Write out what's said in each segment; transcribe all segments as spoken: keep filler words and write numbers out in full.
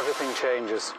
everything changes.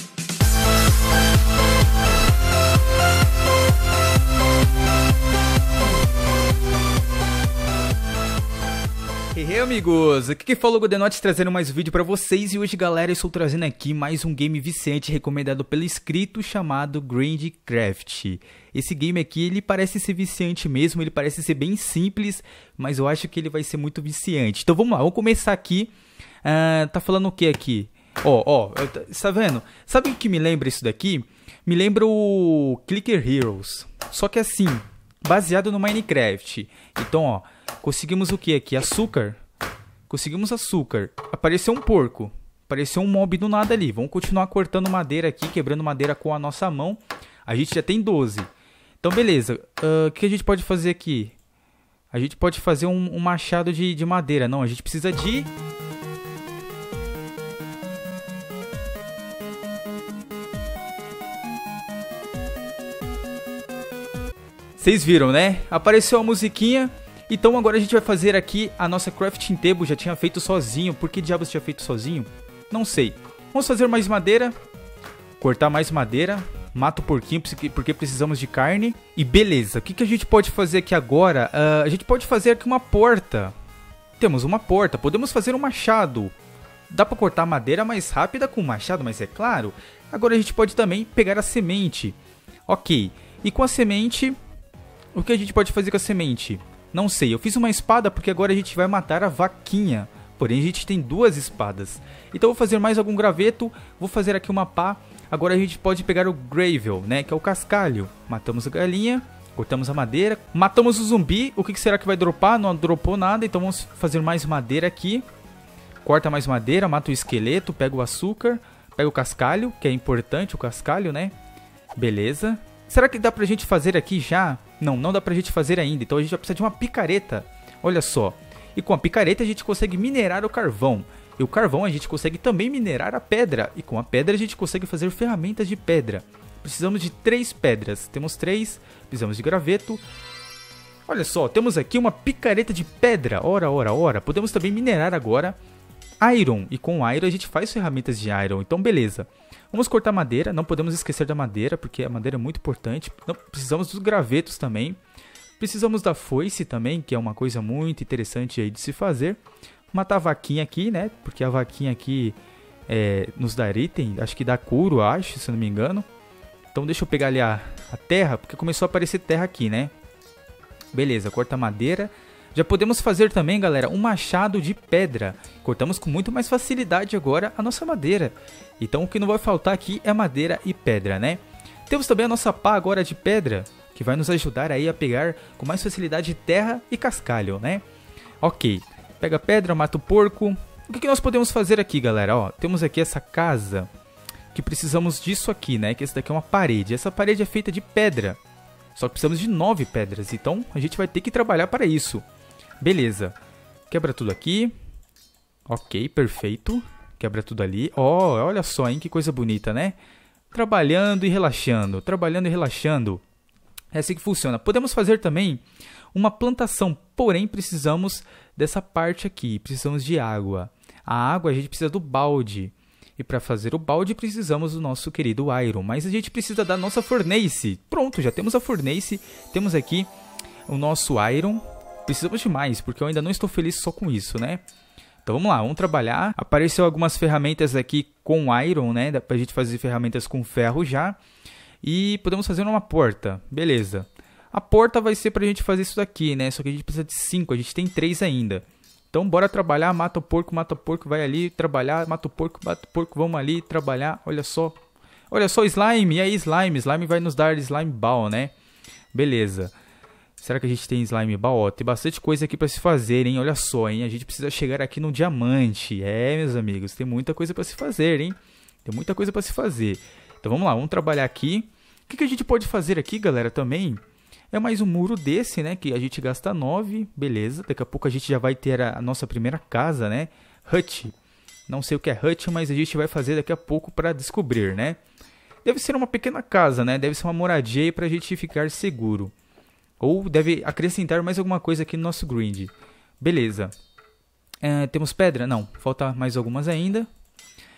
E aí, amigos, aqui que falou o Godenote trazendo mais um vídeo pra vocês. E hoje, galera, eu estou trazendo aqui mais um game viciante recomendado pelo inscrito chamado Grindcraft. Esse game aqui, ele parece ser viciante mesmo, ele parece ser bem simples, mas eu acho que ele vai ser muito viciante. Então vamos lá, vamos começar aqui. Uh, tá falando o que aqui? Ó, ó, tá vendo? Sabe o que me lembra isso daqui? Me lembra o Clicker Heroes, só que assim, baseado no Minecraft. Então, ó, conseguimos o que aqui? Açúcar. Conseguimos açúcar. Apareceu um porco. Apareceu um mob do nada ali. Vamos continuar cortando madeira aqui, quebrando madeira com a nossa mão. A gente já tem doze. Então, beleza. Uh, o que a gente pode fazer aqui? A gente pode fazer um, um machado de, de madeira. Não, a gente precisa de... Vocês viram, né? Apareceu a musiquinha. Então agora a gente vai fazer aqui a nossa crafting table. Já tinha feito sozinho. Por que diabos tinha feito sozinho? Não sei. Vamos fazer mais madeira. Cortar mais madeira. Mata o porquinho porque precisamos de carne. E beleza. O que, que a gente pode fazer aqui agora? Uh, a gente pode fazer aqui uma porta. Temos uma porta. Podemos fazer um machado. Dá pra cortar madeira mais rápida com o machado, mas é claro. Agora a gente pode também pegar a semente. Ok. E com a semente... O que a gente pode fazer com a semente? Não sei, eu fiz uma espada porque agora a gente vai matar a vaquinha. Porém a gente tem duas espadas. Então eu vou fazer mais algum graveto. Vou fazer aqui uma pá. Agora a gente pode pegar o gravel, né? Que é o cascalho. Matamos a galinha. Cortamos a madeira. Matamos o zumbi. O que será que vai dropar? Não dropou nada. Então vamos fazer mais madeira aqui. Corta mais madeira. Mata o esqueleto. Pega o açúcar. Pega o cascalho. Que é importante o cascalho, né? Beleza. Será que dá pra gente fazer aqui já? Não, não dá pra gente fazer ainda. Então a gente vai precisar de uma picareta. Olha só. E com a picareta a gente consegue minerar o carvão. E o carvão a gente consegue também minerar a pedra. E com a pedra a gente consegue fazer ferramentas de pedra. Precisamos de três pedras. Temos três. Precisamos de graveto. Olha só, temos aqui uma picareta de pedra. Ora, ora, ora. Podemos também minerar agora iron. E com iron a gente faz ferramentas de iron. Então beleza. Vamos cortar madeira, não podemos esquecer da madeira, porque a madeira é muito importante. Não, precisamos dos gravetos também. Precisamos da foice também, que é uma coisa muito interessante aí de se fazer. Matar a vaquinha aqui, né? Porque a vaquinha aqui é, nos dá item, acho que dá couro, acho, se eu não me engano. Então deixa eu pegar ali a, a terra, porque começou a aparecer terra aqui, né? Beleza, corta madeira. Já podemos fazer também, galera, um machado de pedra. Cortamos com muito mais facilidade agora a nossa madeira. Então o que não vai faltar aqui é madeira e pedra, né? Temos também a nossa pá agora de pedra, que vai nos ajudar aí a pegar com mais facilidade terra e cascalho, né? Ok, pega pedra, mata o porco. O que, que nós podemos fazer aqui, galera? Ó, temos aqui essa casa, que precisamos disso aqui, né? Que essa daqui é uma parede. Essa parede é feita de pedra. Só que precisamos de nove pedras, então a gente vai ter que trabalhar para isso. Beleza, quebra tudo aqui. Ok, perfeito. Quebra tudo ali. Ó, oh, olha só, hein, que coisa bonita, né? Trabalhando e relaxando, trabalhando e relaxando. É assim que funciona. Podemos fazer também uma plantação, porém precisamos dessa parte aqui. Precisamos de água. A água a gente precisa do balde. E para fazer o balde precisamos do nosso querido iron. Mas a gente precisa da nossa furnace. Pronto, já temos a furnace. Temos aqui o nosso iron. Precisamos de mais, porque eu ainda não estou feliz só com isso, né? Então vamos lá, vamos trabalhar. Apareceu algumas ferramentas aqui com iron, né? Dá pra gente fazer ferramentas com ferro já. E podemos fazer uma porta, beleza. A porta vai ser pra gente fazer isso daqui, né? Só que a gente precisa de cinco, a gente tem três ainda. Então bora trabalhar, mata o porco, mata o porco, vai ali trabalhar, mata o porco, mata o porco, vamos ali trabalhar. Olha só, olha só slime, e aí slime, slime vai nos dar slime ball, né? Beleza. Será que a gente tem slime ball? Ó, tem bastante coisa aqui pra se fazer, hein? Olha só, hein? A gente precisa chegar aqui no diamante. É, meus amigos, tem muita coisa pra se fazer, hein? Tem muita coisa pra se fazer. Então vamos lá, vamos trabalhar aqui. O que, que a gente pode fazer aqui, galera, também? É mais um muro desse, né? Que a gente gasta nove, beleza. Daqui a pouco a gente já vai ter a, a nossa primeira casa, né? Hut. Não sei o que é hut, mas a gente vai fazer daqui a pouco pra descobrir, né? Deve ser uma pequena casa, né? Deve ser uma moradia aí pra gente ficar seguro. Ou deve acrescentar mais alguma coisa aqui no nosso grind. Beleza. É, temos pedra? Não, falta mais algumas ainda.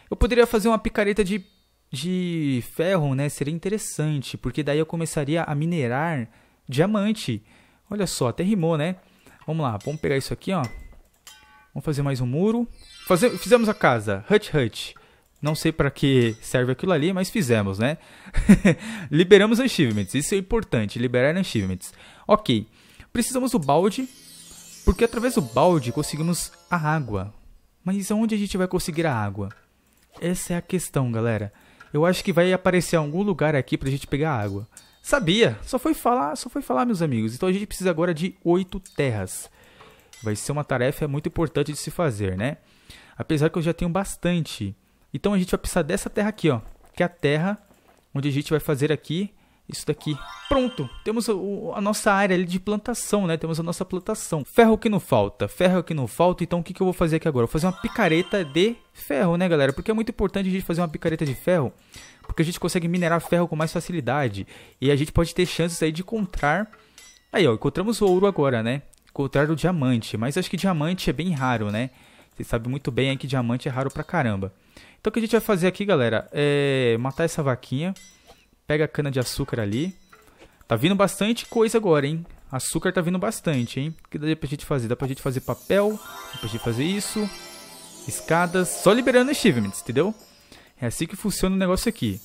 Eu poderia fazer uma picareta de, de ferro, né? Seria interessante, porque daí eu começaria a minerar diamante. Olha só, até rimou, né? Vamos lá, vamos pegar isso aqui, ó. Vamos fazer mais um muro. Fazer, fizemos a casa, hut hut. Não sei para que serve aquilo ali, mas fizemos, né? Liberamos achievements, isso é importante, liberar achievements. Ok, precisamos do balde, porque através do balde conseguimos a água. Mas aonde a gente vai conseguir a água? Essa é a questão, galera. Eu acho que vai aparecer algum lugar aqui pra gente pegar água. Sabia, só foi falar, só foi falar, meus amigos. Então a gente precisa agora de oito terras. Vai ser uma tarefa muito importante de se fazer, né? Apesar que eu já tenho bastante. Então a gente vai precisar dessa terra aqui, ó. Que é a terra onde a gente vai fazer aqui isso daqui. Pronto, temos o, a nossa área ali de plantação, né? Temos a nossa plantação. Ferro que não falta, ferro que não falta. Então o que, que eu vou fazer aqui agora? Eu vou fazer uma picareta de ferro, né, galera? Porque é muito importante a gente fazer uma picareta de ferro. Porque a gente consegue minerar ferro com mais facilidade. E a gente pode ter chances aí de encontrar... Aí, ó, encontramos o ouro agora, né? Encontrar o diamante. Mas acho que diamante é bem raro, né? Vocês sabem muito bem aí que diamante é raro pra caramba. Então o que a gente vai fazer aqui, galera, é matar essa vaquinha. Pega a cana de açúcar ali. Tá vindo bastante coisa agora, hein? Açúcar tá vindo bastante, hein? O que dá pra gente fazer? Dá pra gente fazer papel. Dá pra gente fazer isso. Escadas. Só liberando achievements, entendeu? É assim que funciona o negócio aqui.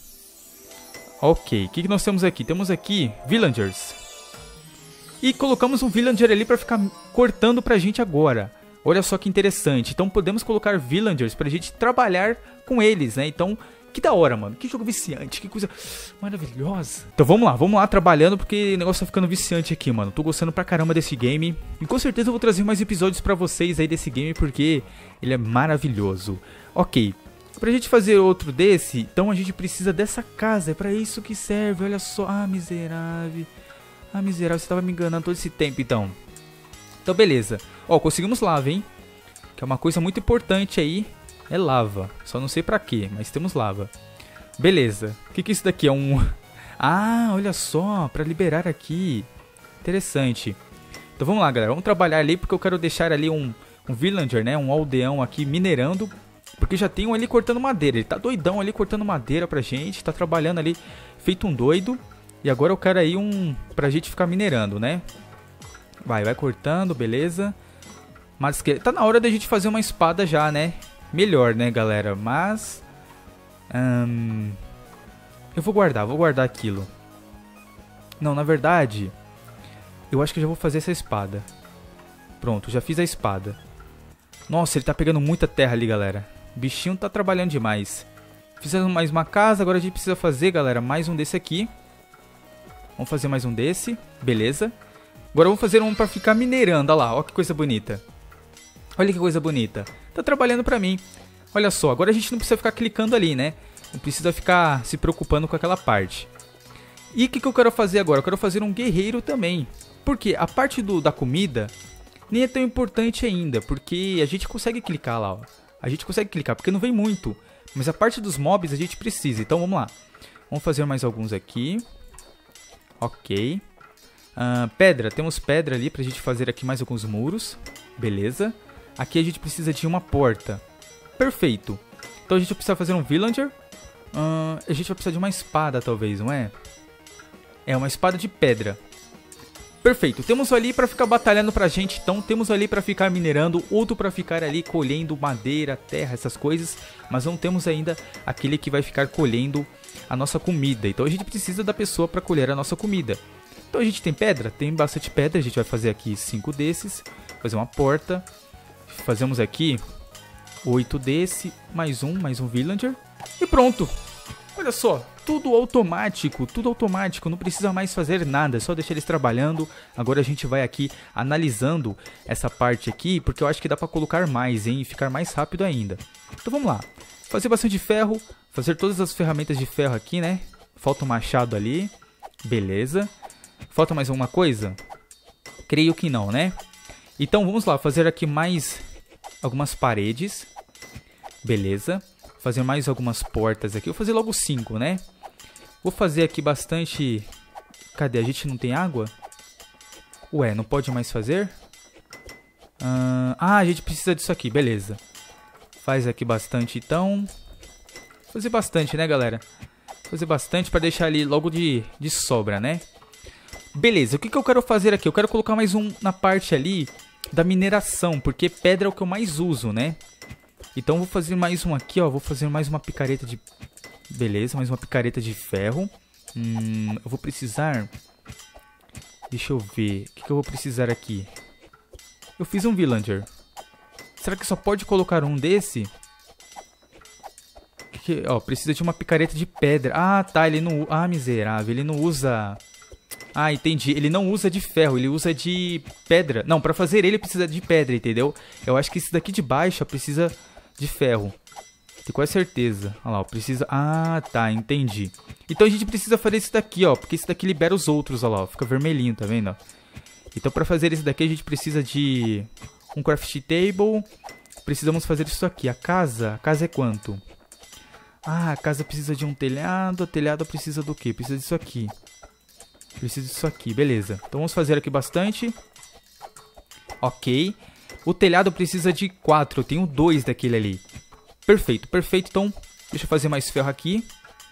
Ok, o que, que nós temos aqui? Temos aqui villagers. E colocamos um villager ali pra ficar cortando pra gente agora. Olha só que interessante. Então podemos colocar villagers pra gente trabalhar com eles, né? Então, que da hora, mano. Que jogo viciante, que coisa maravilhosa. Então vamos lá, vamos lá trabalhando, porque o negócio tá ficando viciante aqui, mano. Tô gostando pra caramba desse game. E com certeza eu vou trazer mais episódios pra vocês aí desse game, porque ele é maravilhoso. Ok, pra gente fazer outro desse, então a gente precisa dessa casa. É pra isso que serve, olha só. Ah, miserável. Ah, miserável, você tava me enganando todo esse tempo, então. Então, beleza. Ó, conseguimos lava, hein? Que é uma coisa muito importante aí. É lava. Só não sei pra quê, mas temos lava. Beleza. O que que é isso daqui? É um... Ah, olha só. Pra liberar aqui. Interessante. Então, vamos lá, galera. Vamos trabalhar ali, porque eu quero deixar ali um, um villager, né? Um aldeão aqui minerando. Porque já tem um ali cortando madeira. Ele tá doidão ali cortando madeira pra gente. Tá trabalhando ali feito um doido. E agora eu quero aí um... pra gente ficar minerando, né? Vai, vai cortando, beleza. Mas que... tá na hora da gente fazer uma espada já, né? Melhor, né, galera? Mas... Hum... eu vou guardar, vou guardar aquilo. Não, na verdade... eu acho que eu já vou fazer essa espada. Pronto, já fiz a espada. Nossa, ele tá pegando muita terra ali, galera. O bichinho tá trabalhando demais. Fizemos mais uma casa, agora a gente precisa fazer, galera, mais um desse aqui. Vamos fazer mais um desse, beleza. Agora vamos fazer um pra ficar minerando, olha lá, olha que coisa bonita. Olha que coisa bonita. Tá trabalhando pra mim. Olha só, agora a gente não precisa ficar clicando ali, né? Não precisa ficar se preocupando com aquela parte. E o que, que eu quero fazer agora? Eu quero fazer um guerreiro também. Porque a parte do, da comida nem é tão importante ainda. Porque a gente consegue clicar lá, ó. A gente consegue clicar, porque não vem muito. Mas a parte dos mobs a gente precisa. Então vamos lá. Vamos fazer mais alguns aqui. Ok. Uh, pedra, temos pedra ali pra gente fazer aqui mais alguns muros. Beleza. Aqui a gente precisa de uma porta. Perfeito. Então a gente vai precisar fazer um villager. Uh, a gente vai precisar de uma espada talvez, não é? É uma espada de pedra. Perfeito. Temos ali pra ficar batalhando pra gente. Então temos ali pra ficar minerando. Outro pra ficar ali colhendo madeira, terra, essas coisas. Mas não temos ainda aquele que vai ficar colhendo a nossa comida. Então a gente precisa da pessoa pra colher a nossa comida. Então a gente tem pedra? Tem bastante pedra. A gente vai fazer aqui cinco desses. Fazer uma porta. Fazemos aqui oito desse. Mais um, mais um villager. E pronto. Olha só. Tudo automático. Tudo automático. Não precisa mais fazer nada. É só deixar eles trabalhando. Agora a gente vai aqui analisando essa parte aqui. Porque eu acho que dá pra colocar mais, hein? E ficar mais rápido ainda. Então vamos lá. Fazer bastante ferro. Fazer todas as ferramentas de ferro aqui, né? Falta um machado ali. Beleza. Falta mais alguma coisa? Creio que não, né? Então vamos lá, fazer aqui mais algumas paredes. Beleza. Fazer mais algumas portas aqui. Vou fazer logo cinco, né? Vou fazer aqui bastante... Cadê? A gente não tem água? Ué, não pode mais fazer? Ah, a gente precisa disso aqui, beleza. Faz aqui bastante então. Fazer bastante, né, galera? Fazer bastante pra deixar ali logo de, de sobra, né? Beleza, o que, que eu quero fazer aqui? Eu quero colocar mais um na parte ali da mineração, porque pedra é o que eu mais uso, né? Então vou fazer mais um aqui, ó. Vou fazer mais uma picareta de... Beleza, mais uma picareta de ferro. Hum, eu vou precisar... Deixa eu ver. O que, que eu vou precisar aqui? Eu fiz um villager. Será que só pode colocar um desse? Que, ó, precisa de uma picareta de pedra. Ah, tá, ele não... Ah, miserável, ele não usa... Ah, entendi. Ele não usa de ferro, ele usa de pedra. Não, pra fazer ele precisa de pedra, entendeu? Eu acho que esse daqui de baixo precisa de ferro. Tenho quase certeza. Olha lá, ó, precisa... Ah, tá, entendi. Então a gente precisa fazer esse daqui, ó. Porque esse daqui libera os outros, olha lá, ó. Fica vermelhinho, tá vendo? Então pra fazer esse daqui a gente precisa de... Um craft table. Precisamos fazer isso aqui. A casa... A casa é quanto? Ah, a casa precisa de um telhado. O telhado precisa do quê? Precisa disso aqui. Precisa disso aqui, beleza. Então vamos fazer aqui bastante. Ok. O telhado precisa de quatro. Eu tenho dois daquele ali. Perfeito, perfeito. Então, deixa eu fazer mais ferro aqui.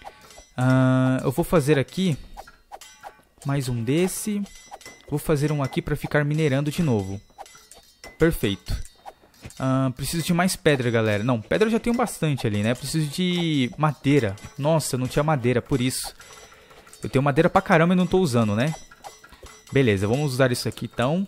Uh, eu vou fazer aqui mais um desse. Vou fazer um aqui para ficar minerando de novo. Perfeito. Uh, preciso de mais pedra, galera. Não, pedra eu já tenho bastante ali, né? Preciso de madeira. Nossa, não tinha madeira, por isso. Eu tenho madeira pra caramba e não tô usando, né? Beleza, vamos usar isso aqui então.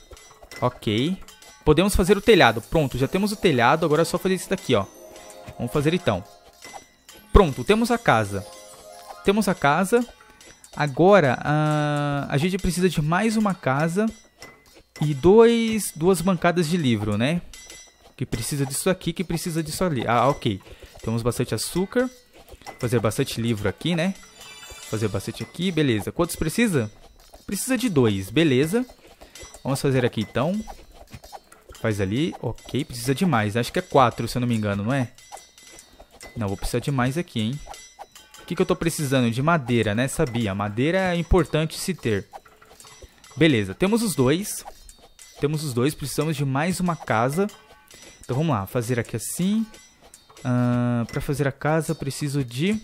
Ok. Podemos fazer o telhado. Pronto, já temos o telhado. Agora é só fazer isso daqui, ó. Vamos fazer então. Pronto, temos a casa. Temos a casa. Agora, uh, a gente precisa de mais uma casa. E dois, duas bancadas de livro, né? Que precisa disso aqui, que precisa disso ali. Ah, ok. Temos bastante açúcar. Fazer bastante livro aqui, né? Fazer bastante aqui, beleza. Quantos precisa? Precisa de dois, beleza. Vamos fazer aqui então. Faz ali, ok. Precisa de mais, acho que é quatro, se eu não me engano, não é? Não, vou precisar de mais aqui, hein. O que, que eu tô precisando? De madeira, né? Sabia, madeira é importante se ter. Beleza, temos os dois. Temos os dois, precisamos de mais uma casa. Então vamos lá, fazer aqui assim. uh, Para fazer a casa preciso de...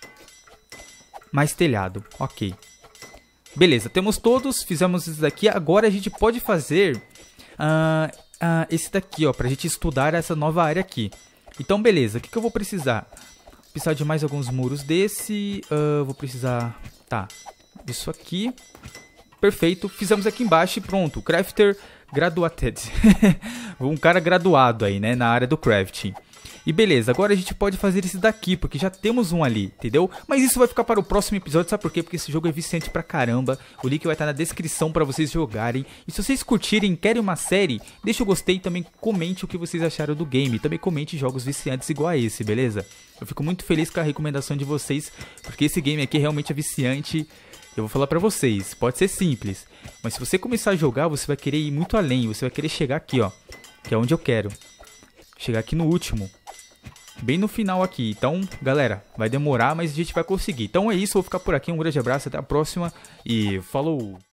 mais telhado, ok. Beleza, temos todos, fizemos isso daqui. Agora a gente pode fazer uh, uh, esse daqui, ó, pra gente estudar essa nova área aqui. Então, beleza, o que, que eu vou precisar? Vou precisar de mais alguns muros desse. Uh, vou precisar, tá, disso aqui. Perfeito, fizemos aqui embaixo e pronto. Crafter graduated. Um cara graduado aí, né, na área do crafting. E beleza, agora a gente pode fazer esse daqui, porque já temos um ali, entendeu? Mas isso vai ficar para o próximo episódio, sabe por quê? Porque esse jogo é viciante pra caramba. O link vai estar na descrição para vocês jogarem. E se vocês curtirem, querem uma série, deixa o gostei e também comente o que vocês acharam do game. Também comente jogos viciantes igual a esse, beleza? Eu fico muito feliz com a recomendação de vocês, porque esse game aqui realmente é viciante. Eu vou falar pra vocês, pode ser simples, mas se você começar a jogar, você vai querer ir muito além. Você vai querer chegar aqui, ó, que é onde eu quero. Chegar aqui no último. Bem no final aqui. Então, galera, vai demorar, mas a gente vai conseguir. Então é isso, eu vou ficar por aqui. Um grande abraço, até a próxima e falou!